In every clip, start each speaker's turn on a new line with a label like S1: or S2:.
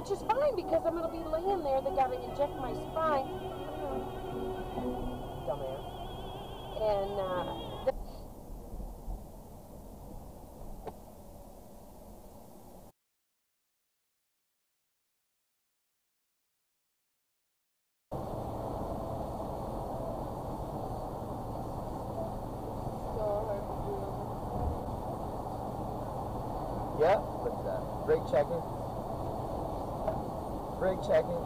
S1: which is fine because I'm going to be laying there. They got to inject my spine. Dumbass. And,
S2: Yeah, what's that? Brake checking. Brake checking.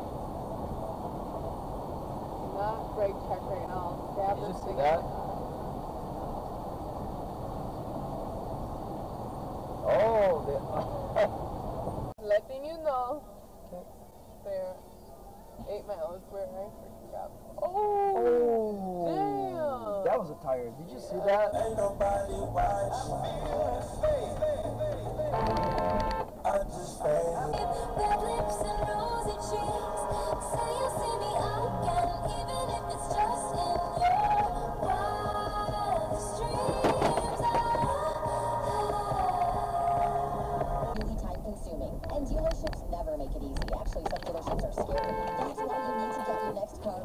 S3: Not brake check right now. Stab
S2: You
S3: this
S2: just see
S3: thing.
S2: that? Oh,
S3: Letting you know.
S2: Okay.
S3: There. 8 miles where I freaking got.
S2: Oh,
S3: damn.
S2: That was a tire. Did you see that?
S4: Ain't nobody watch. I just fade.
S5: Red lips and rosy cheeks. Say you see me again, even if it's just in your wildest dreams.
S6: Really time consuming, and dealerships never make it easy. Actually, some dealerships are scary. That's why you need to get your next car.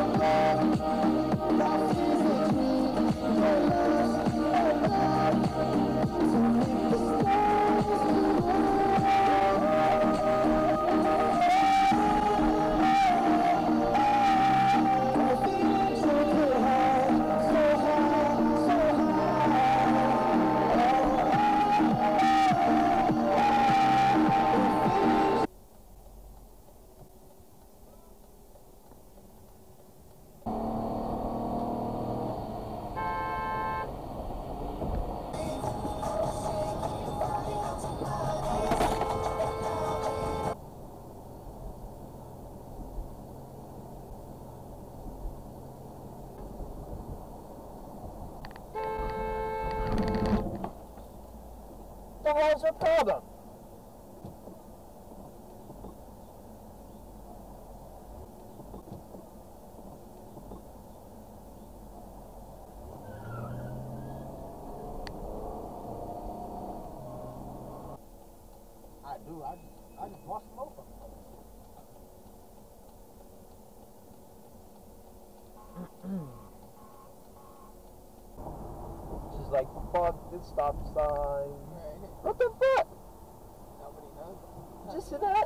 S2: What the hell's your problem? I do. I just want some over. She's like, fuck this stop sign.
S3: Right.
S2: What the fuck?
S3: Nobody knows.
S2: Just sit down.